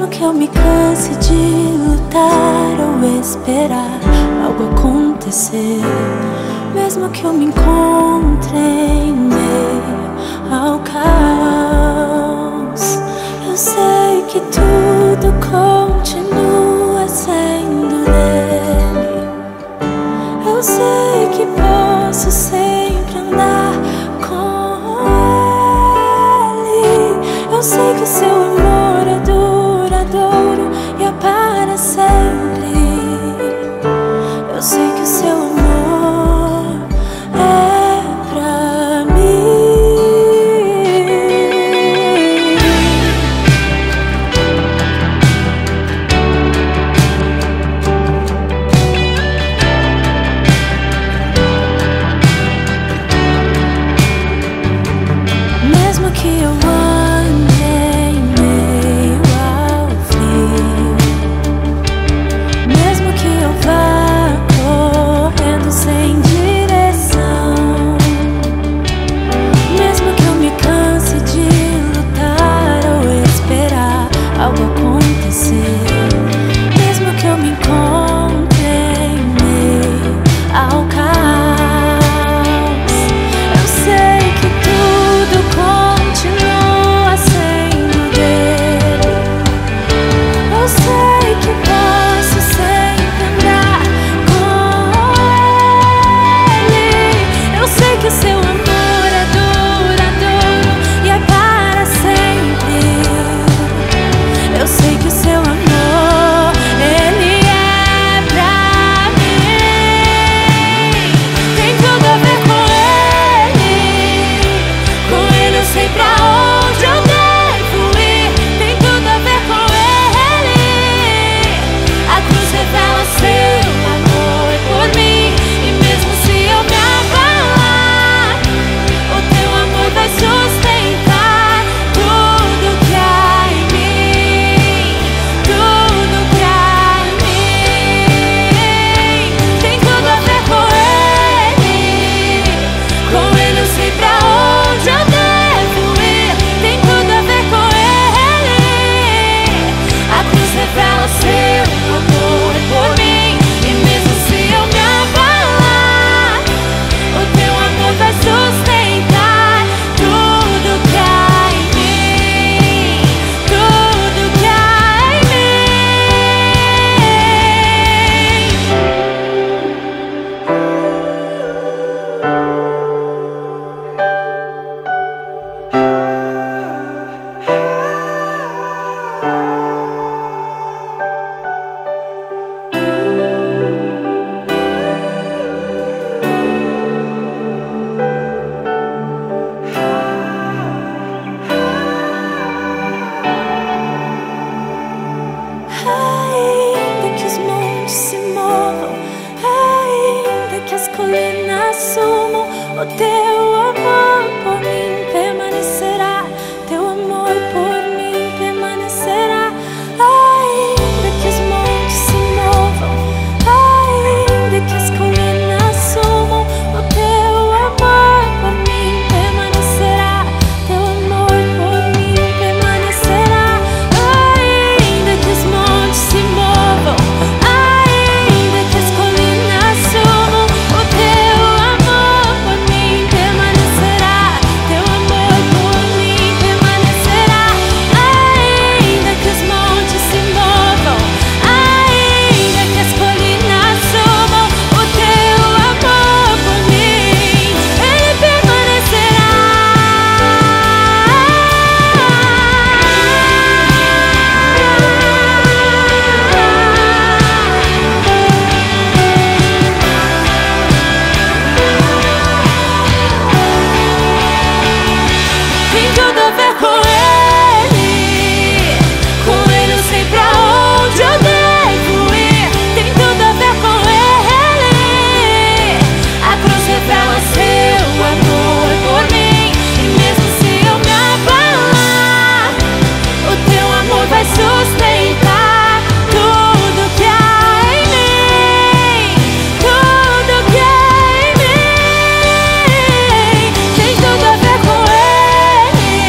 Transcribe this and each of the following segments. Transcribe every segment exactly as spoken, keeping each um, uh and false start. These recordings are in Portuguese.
Mesmo que eu me canse de lutar ou esperar algo acontecer, mesmo que eu me encontre em meio ao caos, eu sei que tudo continua sendo dele. Eu sei que posso sempre andar com ele. Eu sei que o seu amor é duradouro e é para sempre. Eu sei que o seu amor é pra mim. Mesmo que eu ande em meio ao frio, mesmo que eu vá correndo sem direção, mesmo que eu me canse de lutar ou esperar algo acontecer, mesmo que eu me encontre em meio ao caos, eu sei que tudo continua sendo dele. Eu sei que posso sempre andar com ele. Eu sei que o seu amor é duradouro e é para sempre. Eu sei que o seu amor, ele é pra mim. Tem tudo a ver com ele. Com ele eu sei pra onde eu devo ir. Tem tudo a ver com ele. A cruz revela seu amor por mim. E mesmo se eu me abalar, o teu amor vai sustentar tudo que há em mim. Tudo que há em mim. Tem tudo a ver com ele. Com ele eu sei pra onde eu devo ir. Tem tudo a ver com ele. A cruz revela seu amor por mim. E mesmo se eu me abalar, o teu amor vai sustentar tudo que há em mim. Tudo que há em Ainda que os montes se movam, ainda que as colinas sumam, o teu amor por mim permanecerá. Teu amor por mim permanecerá. Ainda que os montes se movam, ainda que as colinas sumam, o teu amor por mim permanecerá. Teu amor por mim permanecerá. Ainda que os montes se movam, ainda que as colinas sumam, o teu amor por mim permanecerá. Teu amor por mim permanecerá. Ainda que os montes se movam, ainda que as colinas sumam, o teu amor por mim, ele permanecerá. Tem tudo a ver com ele. Com ele eu sei pra onde eu devo ir. Tem tudo a ver com ele. A cruz revela seu amor por mim. E mesmo se eu me abalar, o teu amor vai sustentar tudo que há em mim. Tudo que há em mim. Tem tudo a ver com ele.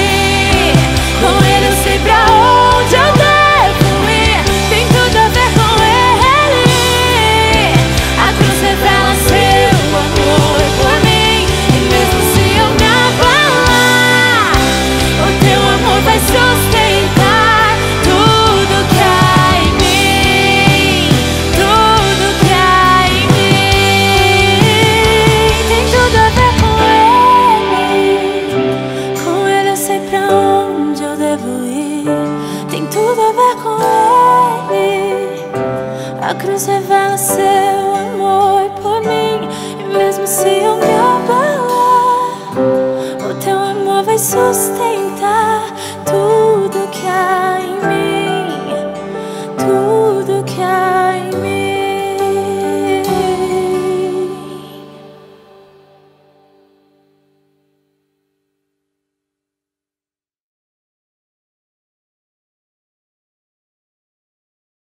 cruz revela seu amor por mim. E mesmo se eu me abalar, o teu amor vai sustentar.